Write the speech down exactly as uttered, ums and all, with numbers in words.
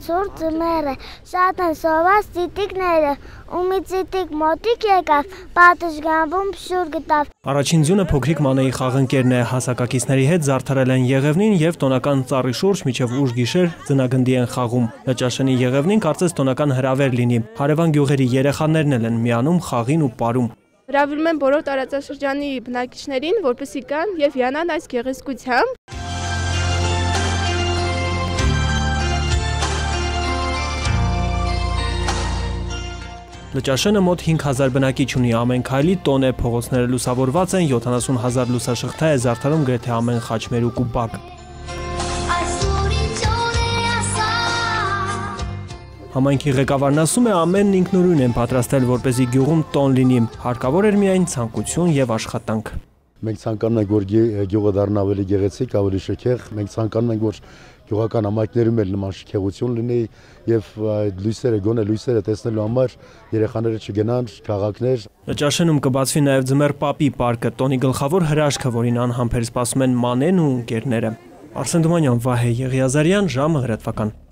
Սուր ձմեռ է, շատ են սոված ծիտիկները, ու մի ծիտիկ մոտիկ եկավ, պատշգամբում փշուր գտավ։ Առաջին ձյունը փոքրիկ Մանեի խաղընկերն է, հասակակիցների հետ զարդարել են Եղևնին եւ տոնական ծառի շուրջ մինչեւ ուշ գիշեր ձնագնդի են խաղում։ Լճաշենի Եղևնին կարծես տոնական հրավեր լինի։ Հարևան գյուղերի երեխաներն էլ են միանում խաղին ու պարում։ Հրավիրում են բոլոր տարածաշրջանի բնակիչներին, որպեսզի գան եւ հիանան այս գեղեցկությամբ։ Լճաշենը մոտ հինգ հազար բնակիչ ունի, ամեն քայլի տոն է, փողոցները լուսավորված են, յոթանասուն հազար լուսաշղթա է զարդարում գրեթե ամեն խաչմերուկ ու բակ։ Համայնքի ղեկավարն ասում է, ամենն ինքնուրույն են պատրաստել, որպեսզի գյուղում տոն լինի, հարկավոր էր միայն ցանկություն եւ աշխատանք։ Մենք ցանկանում ենք, որ գյուղը դառնա ավելի գեղեցիկ, ավելի շքեղ, մենք ցանկանում ենք, որ գյուղական համայնքներում էլ նման շքեղություն լինի եւ լույսերը գոնե լույսերը տեսնելու համար երեխաները չգնան քաղաքներ։ Լճաշենում կբացվի նաեւ ձմեռ պապի պարկը, տոնի գլխավոր հրաշքը, որին անհամբեր սպասում են Մանեն ու ընկերները։ Արսեն Դումանյան, Վահե Եղիազարյան, ժամը լրատվական։